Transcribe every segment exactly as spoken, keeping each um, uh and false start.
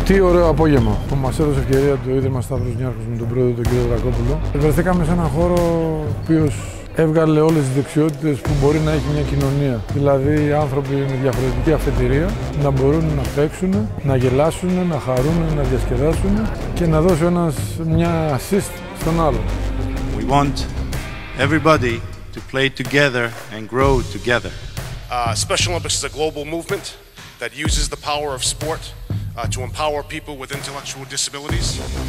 Τι ωραίο απόγευμα που μας έδωσε ευκαιρία το Ίδρυμα Stavros Niarchos με τον πρόεδρο τον κύριο Δρακόπουλο. Βρεθήκαμε σε έναν χώρο ο οποίος έβγαλε όλες τις δεξιότητες που μπορεί να έχει μια κοινωνία. Δηλαδή άνθρωποι με διαφορετική αφετηρία να μπορούν να παίξουν, να γελάσουν, να χαρούν, να διασκεδάσουν και να δώσει ένας μια assist στον άλλο. We want everybody to play together and grow together. Uh, Special Olympics is a global movement that uses the power of sport uh, to empower people with intellectual disabilities.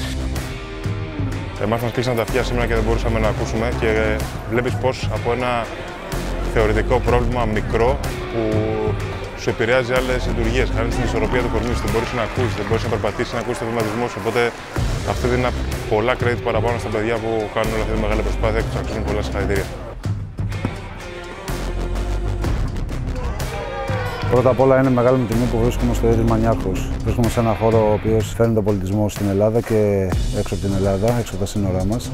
Εμάς μας κλείσαν τα αυτιά σήμερα και δεν μπορούσαμε να ακούσουμε και βλέπεις πως από ένα θεωρητικό πρόβλημα μικρό που σου επηρεάζει άλλες λειτουργίες, χάρη στην ισορροπία του κορμιού σου, δεν μπορείς να ακούσεις, δεν μπορείς να περπατήσεις, να ακούσεις το βηματισμό σου, οπότε αυτό δίνει πολλά credit παραπάνω στα παιδιά που κάνουν όλη αυτή τη μεγάλη προσπάθεια και τους αξίζουν πολλά συγχαρητήρια. Πρώτα απ' όλα είναι μεγάλη μου τιμή που βρίσκομαι στο Ίδρυμα Niarchos. Βρίσκομαι σε ένα χώρο ο οποίος φέρνει τον πολιτισμό στην Ελλάδα και έξω από την Ελλάδα, έξω από τα σύνορά μας.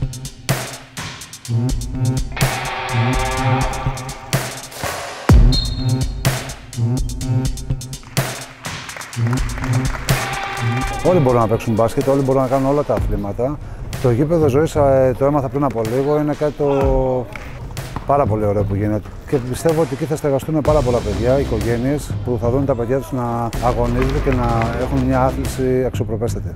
Όλοι μπορούν να παίξουν μπάσκετ, όλοι μπορούν να κάνουν όλα τα αθλήματα. Το γήπεδο Ζωής, το έμαθα πριν από λίγο, είναι κάτι το πάρα πολύ ωραίο που γίνεται. Και πιστεύω ότι εκεί θα στεγαστούν πάρα πολλά παιδιά, οικογένειες που θα δουν τα παιδιά τους να αγωνίζονται και να έχουν μια άθληση αξιοπρεπέστατη.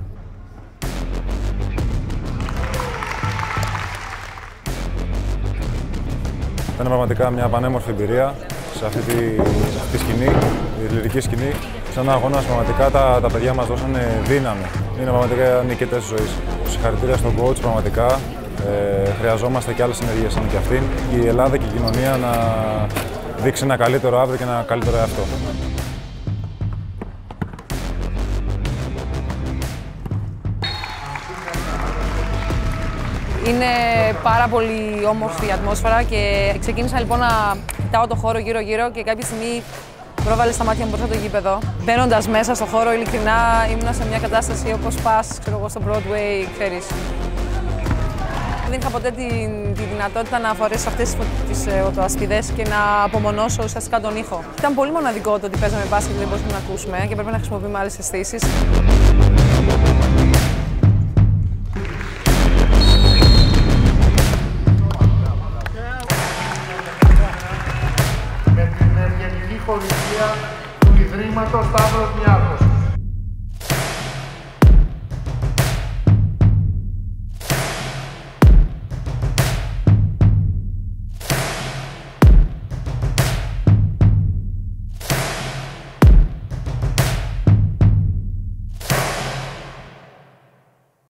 Ήταν πραγματικά μια πανέμορφη εμπειρία σε αυτή τη, σε αυτή τη σκηνή, τη λυρική σκηνή. Σε έναν αγώνα πραγματικά τα, τα παιδιά μας δώσανε δύναμη. Είναι πραγματικά νικητές της ζωής. Συγχαρητήρια στον coach, πραγματικά. Ε, χρειαζόμαστε και άλλες ενέργειες σαν και αυτήν. Η Ελλάδα και η κοινωνία να δείξει ένα καλύτερο αύριο και ένα καλύτερο εαυτό. Είναι πάρα πολύ όμορφη η ατμόσφαιρα και ξεκίνησα λοιπόν να κοιτάω το χώρο γύρω-γύρω και κάποια στιγμή πρόβαλε στα μάτια μου μπροστά το γήπεδο. Μπαίνοντας μέσα στο χώρο, ειλικρινά ήμουνα σε μια κατάσταση όπως πας, ξέρω εγώ, στο Broadway, ξέρεις. Δεν είχα ποτέ τη, τη δυνατότητα να φορέσω αυτές τις οτοασπιδές και να απομονώσω ουσιαστικά τον ήχο. Ήταν πολύ μοναδικό το ότι παίζαμε μπάσκετ και δεν μπορούσαμε να ακούσουμε και πρέπει να χρησιμοποιούμε άλλες αισθήσεις. Με την ενεργειακή χορηγία του Ιδρύματος Stavros Niarchos.